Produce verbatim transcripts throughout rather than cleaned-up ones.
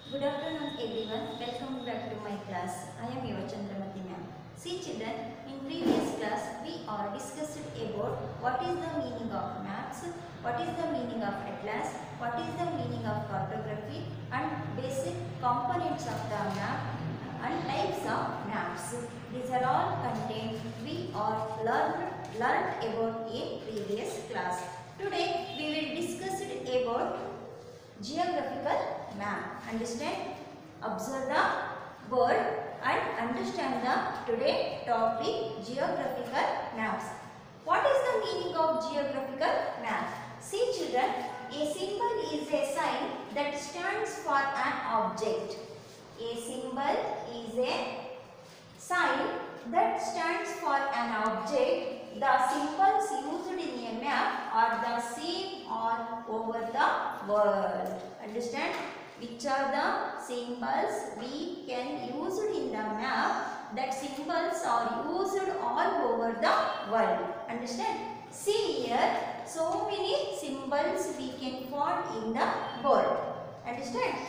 Good afternoon everyone. Welcome back to my class. I am your Chandramati ma'am. See children, in previous class we are discussed about what is the meaning of maps, what is the meaning of atlas, what is the meaning of cartography and basic components of the map and types of maps. These are all content we are learned, learned about in previous class. Today we will discuss about geographical map. Understand? Observe the word and understand the today topic geographical maps. What is the meaning of geographical map? See children, a symbol is a sign that stands for an object. A symbol is a sign that stands for an object. The symbols used in a map are the same all over the world. Understand? Which are the symbols we can use in the map? That symbols are used all over the world. Understand? See here, so many symbols we can find in the world. Understand?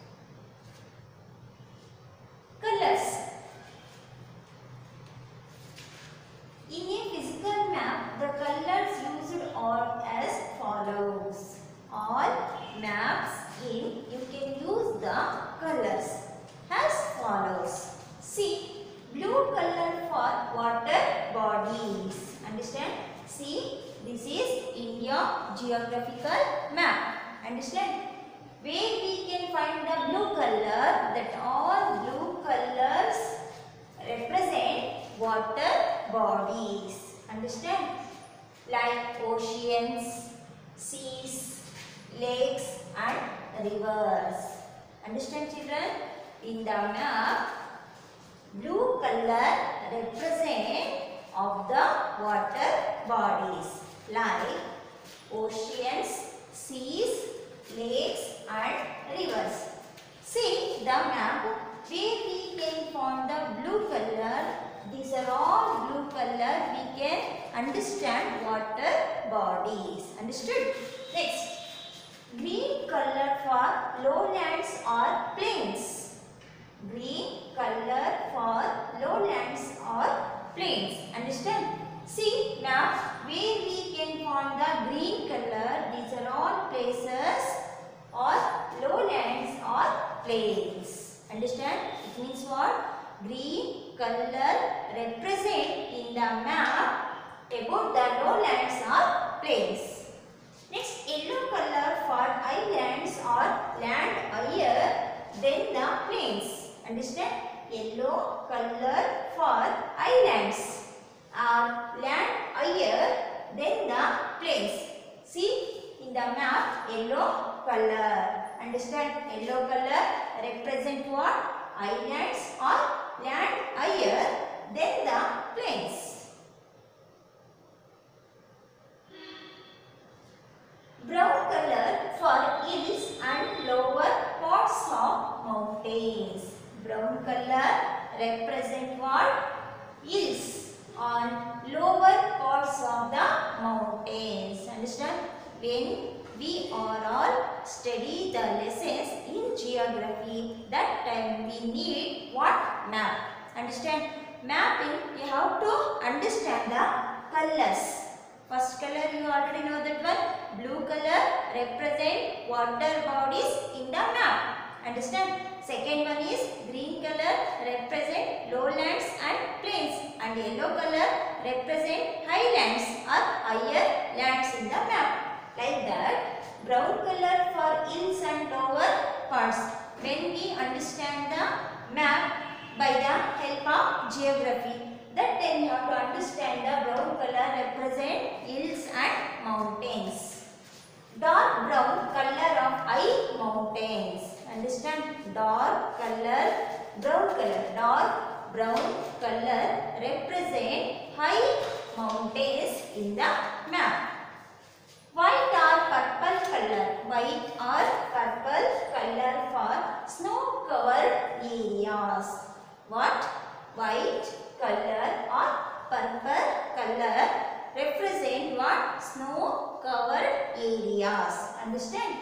Colors. In a physical map, the colors used are as follows. All maps in you can use the colors as follows. See, blue color for water bodies. Understand? See, this is India geographical map. Understand? Where we can find the blue color, that all blue colors represent water bodies. Understand? Like oceans, seas, lakes and rivers. Understand children? In the map, blue color represent of the water bodies like oceans, seas, lakes and rivers. See the map where we can find the blue color. These are all blue color. We can understand water bodies. Understood? Next, green color for lowlands or plains. Green color for lowlands or plains. Understand? See map where we can find the green color. These are all places or lowlands or plains. Understand? It means what? Green color represent in the map about the lowlands or plains. Next, yellow color for islands or land higher than the plains. Understand? Yellow color for islands or land higher than the plains. See in the map yellow color. Understand? Yellow color represent what? Islands or land higher than the plains. Brown color for hills and lower parts of mountains. Brown color represent what? Hills on lower parts of the mountains. Understand? When we are all study the lessons in geography, that time we need what? Map. Understand? Mapping, you have to understand the colors. First color you already know that one. Blue color represent water bodies in the map. Understand? Second one is green color represent lowlands and plains, and yellow color represent highlands or higher lands in the map. Like that, brown color for hills and lower parts. When we understand the map by the help of geography, that then you have to understand the brown color represent hills and mountains. Dark brown color of high mountains. Understand? Dark color, brown color. Dark brown color represent high mountains in the map. White or purple color. White or purple color for snow covered areas. What? White color or purple color represent what? Snow covered areas. Understand?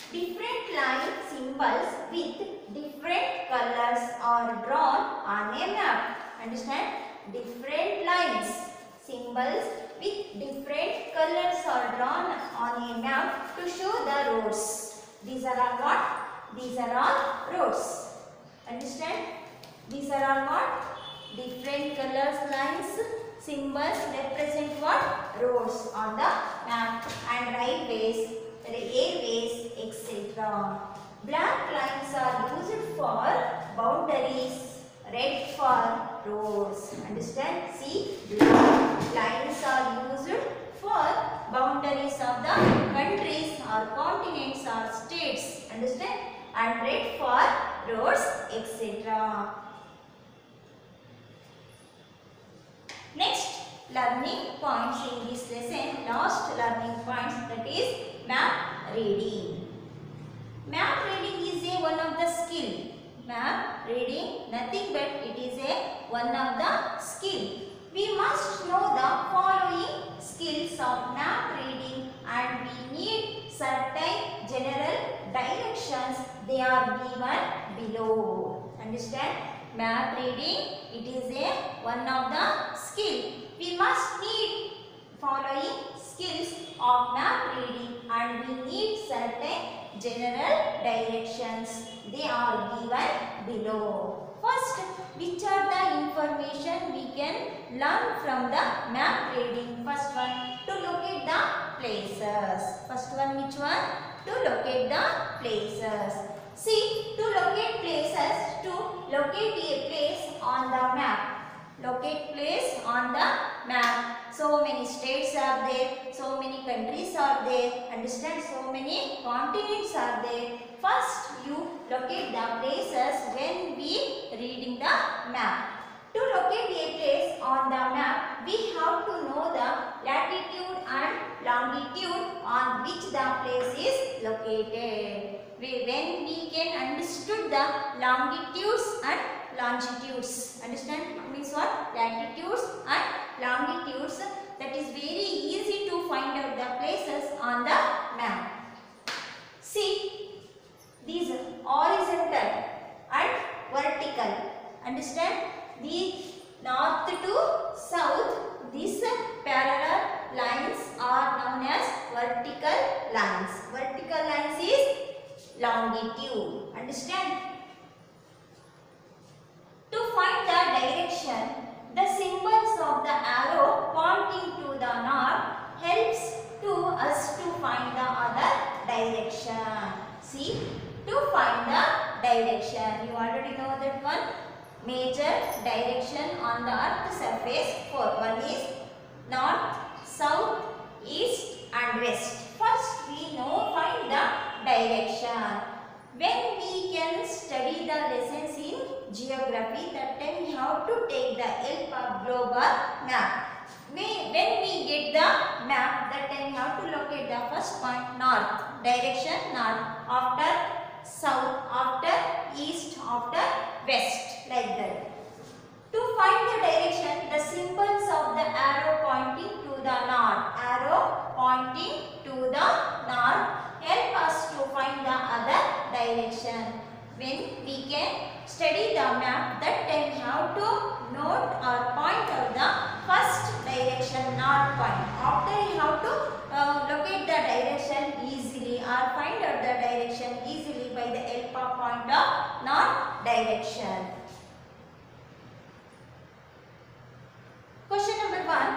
different line symbols with different colors are drawn on a map. Understand? Different lines, symbols with different colors are drawn on a map to show the roads. These are all what? These are all roads. Understand? These are all what? Different colors, lines, symbols represent what? Roads on the map, and railways, airways, et cetera. Black lines are used for boundaries, red for roads. Understand? See, black lines are used for boundaries of the countries or continents or states. Understand? And red for roads, et cetera. Next learning points in this lesson, last learning points, that is map reading. Map reading is a one of the skill. Map reading, nothing but it is a one of the skill. We must know the following skills of map reading, and we need certain general directions. They are given below. Understand? Map reading, it is a one of the skill. We must need following skills of map reading, and we need certain general directions. They are given below. First, which are the information we can learn from the map reading? First one, to locate the places. First one, which one? To locate the places. See, to locate places, to locate a place on the map. Locate place on the map. So many states are there, so many countries are there. Understand? So many continents are there. First, you locate the places when we reading the map. To locate a place on the map, we have to know the latitude and longitude on which the place is located. We, when we can understood the longitudes and longitudes. Understand? Means what? Latitudes and longitudes. That is very easy to find out the places on the map. See, these horizontal and vertical. Understand? The north to south, these parallel lines are known as vertical lines. Vertical lines is longitude. Understand? To find the direction, the symbols of the arrow pointing to the north helps to us to find the other direction. See, to find the direction, you already know that one. Major direction on the earth surface. Four. One is north, south, east and west. First we know find the direction. When we can study the lessons in geography, that time we have to take the help of global map. We, when we get the map, that time we have to locate the first point north, direction north, after south, after east, after west, like that. To find the direction, the symbols of the arrow pointing to the north, arrow pointing to the north help us to find the other direction. When we can study the map, that time we have to note or point out the first direction, north point. After you have to uh, locate the direction easily or find out the direction easily by the help of point of north direction. Question number one.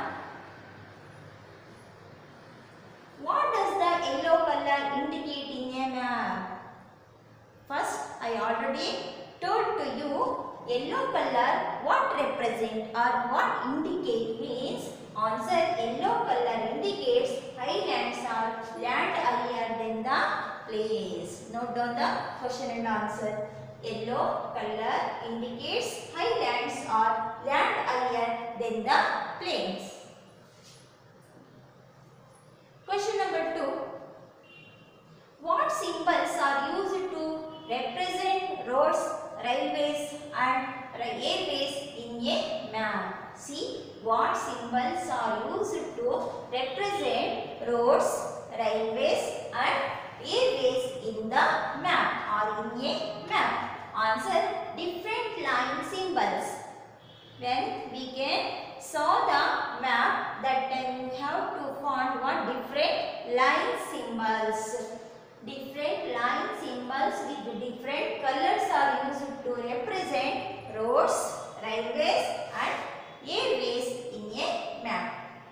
What does the yellow color indicate in a map? First, I already told to you, yellow color what represent or what indicate means. Answer, yellow color indicates highlands or land higher than the place. Note down the question and answer. Yellow color indicates highlands or land higher than the plains. Question number two. What symbols are used to represent roads, railways and airways in a map? See, what symbols are used to represent roads, railways and airways in the map or in a map? Answer, different line symbols. When we can saw the map, that time we have to find what different line symbols. Different line symbols with different colors are used to represent roads, railways and airways in a map.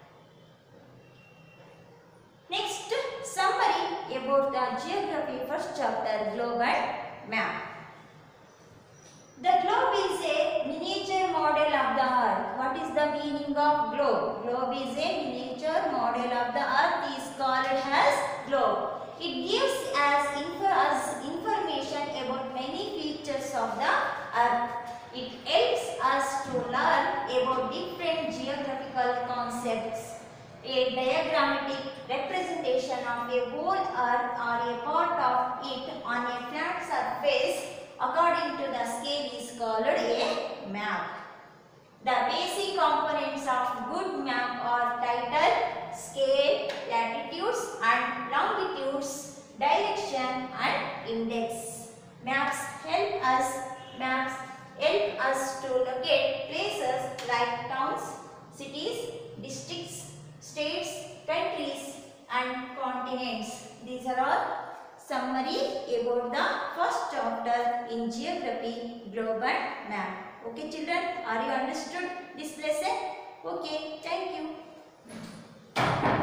Next, summary about the geography first chapter, globe and map. The globe is a miniature model of the earth. What is the meaning of globe? Globe is a miniature model of the earth, is called as globe. It gives us, info us information about many features of the earth. It helps us to learn about different geographical concepts. A diagrammatic representation of a whole earth or a part of it on a flat surface according to the scale is called a map. The basic components of good map are title, scale, latitudes and longitudes, direction and index. Maps help us maps help us to locate places like towns, cities, districts, states, countries and continents. These are all summary about the first chapter in geography, globe and map. Okay children, are you understood this lesson? Okay, thank you.